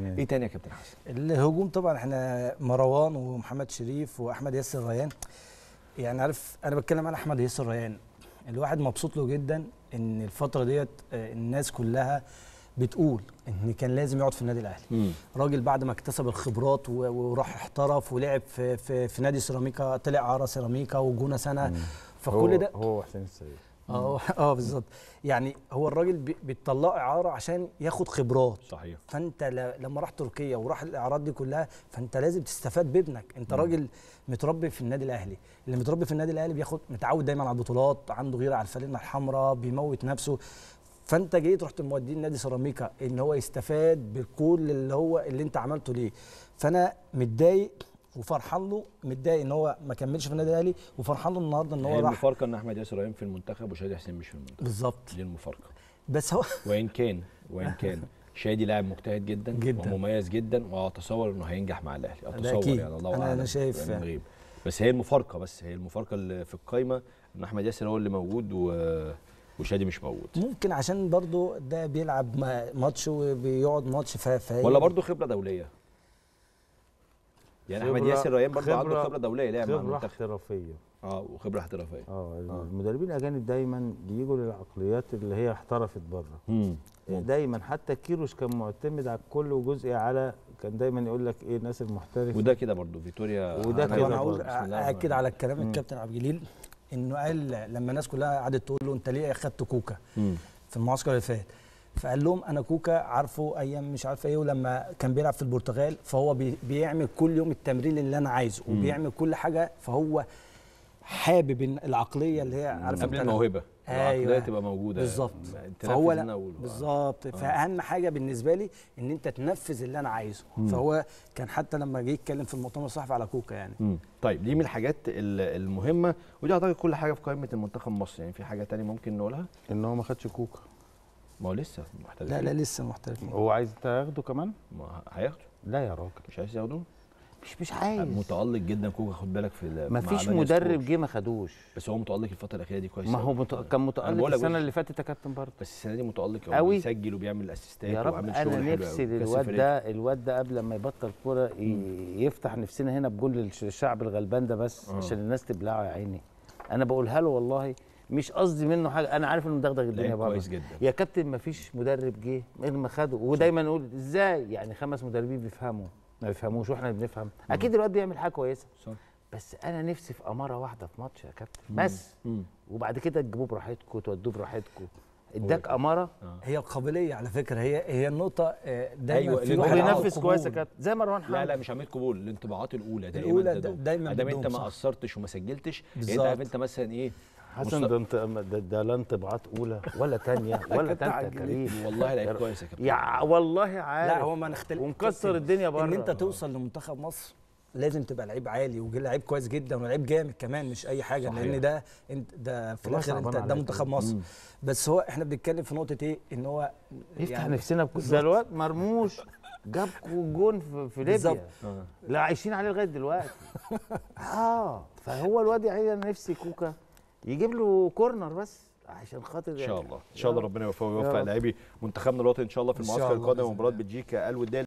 ايه تاني يا كابتن حسن؟ الهجوم طبعا احنا مروان ومحمد شريف واحمد ياسر ريان. يعني عارف انا بتكلم عن احمد ياسر ريان، الواحد مبسوط له جدا ان الفتره ديت الناس كلها بتقول ان كان لازم يقعد في النادي الاهلي. راجل بعد ما اكتسب الخبرات وراح احترف ولعب في نادي سيراميكا، طلع عاره سيراميكا وجونه سنه. فكل ده هو حسين السيد. بالظبط. يعني هو الراجل بيطلعه اعاره عشان ياخد خبرات. صحيح. فانت لما راح تركيا وراح الاعارات دي كلها، فانت لازم تستفاد بابنك. انت راجل متربي في النادي الاهلي، اللي متربي في النادي الاهلي متعود دايما على البطولات، عنده غيره على الفانلة الحمراء، بيموت نفسه. فانت جيت رحت موديه نادي سيراميكا ان هو يستفاد بكل اللي انت عملته ليه. فانا متضايق وفرحان له، متضايق ان هو ما كملش في النادي الاهلي، وفرحان له النهارده ان هو راح. المفارقه ان احمد ياسر ريان في المنتخب وشادي حسين مش في المنتخب. بالظبط، دي المفارقه. بس هو وان كان شادي لاعب مجتهد جدا ومميز جدا، واتصور انه هينجح مع الاهلي. اتصور يعني الله اعلم. انا شايف يعني بس هي المفارقه اللي في القايمه ان احمد ياسر هو اللي موجود وشادي مش موجود. ممكن عشان برضو ده بيلعب ماتش وبيقعد ماتش ولا برضو خبره دوليه. يعني احمد ياسر ريان برضو عنده خبره دوليه، لعب مع المنتخب. خبره احترافيه. وخبره احترافيه. المدربين الاجانب دايما بيجوا للعقليات اللي هي احترفت بره. دايما حتى كيروش كان معتمد على الكل وجزئي على، كان دايما يقول لك ايه الناس المحترفه. وده كده برضو فيتوريا. وده كده انا عاوز ااكد على الكلام الكابتن عبد الجليل، انه قال لما الناس كلها قعدت تقول له انت ليه اخدت كوكا في المعسكر اللي فات، فقال لهم انا كوكا عارفه ايام مش عارف ايه، ولما كان بيلعب في البرتغال فهو بيعمل كل يوم التمرين اللي انا عايزه وبيعمل كل حاجه، فهو حابب العقليه اللي هي عارف قبل الموهبه. العقليه تبقى موجوده بالظبط. فهو بالظبط. فاهم حاجه بالنسبه لي ان انت تنفذ اللي انا عايزه. فهو كان حتى لما جه يتكلم في المؤتمر الصحفي على كوكا يعني. طيب دي من الحاجات المهمه، ودي اعتقد كل حاجه في قائمه المنتخب مصر. يعني في حاجه تانية ممكن نقولها؟ ان هو ما خدش كوكا. ما هو لسه محترف. لا لسه محترف. هو عايز تاخده كمان؟ ما هياخده. لا يا راجل مش عايز ياخده؟ مش عايز. متألق جدا كوكا، خد بالك في ما فيش مدرب جه ما خدوش. بس هو متألق الفترة الأخيرة دي كويس. ما هو كان متألق السنة اللي فاتت يا كابتن برضه. بس السنة دي متألق قوي، بيسجل وبيعمل اسيستات وعامل شغل حلو قوي. انا نفسي الواد ده قبل ما يبطل كورة يفتح نفسنا هنا بجول للشعب الغلبان ده بس عشان الناس تبلعه يا عيني. انا بقولها له والله، مش قصدي منه حاجه، انا عارف انه مدغدغ الدنيا بره كويس جدا يا كابتن. ما فيش مدرب جه غير ما خده، ودايما نقول ازاي يعني 5 مدربين بيفهموا ما بيفهموش واحنا بنفهم. اكيد الواد بيعمل حاجه كويسه صح. بس انا نفسي في اماره واحده في ماتش يا كابتن بس. وبعد كده تجيبوه براحتكم وتودوه براحتكم. اداك اماره. هي القابليه على فكره، هي النقطه دايما في واحد بينفذ كويس يا كابتن زي مروان حامد. لا مش عمليه قبول، الانطباعات الاولى دايما ادام انت ما قصرتش وما سجلتش. انت عارف انت مثلا ايه حسن ده لا انطباعات اولى ولا ثانيه ولا ثالثه كريم. والله لعيب كويس يا كابتن. يا والله عارف. لا هو ما نختلف ومكسر الدنيا بره. ان انت توصل لمنتخب مصر لازم تبقى لعيب عالي ولعيب كويس جدا ولعيب جامد كمان، مش اي حاجه صحيح. لان ده في الاخر انت ده منتخب مصر. بس هو احنا بنتكلم في نقطه ايه، ان هو يفتح يعني نفسنا ده الواد مرموش جاب جون في ليبيا لا عايشين عليه لغايه دلوقتي. فهو الواد يا عيني انا نفسي كوكا يجيب له كورنر بس عشان خاطر ان شاء الله ربنا يوفقه ويوفق لاعبي منتخبنا الوطني ان شاء الله في المعسكر القادم ومباراه بلجيكا الوديه.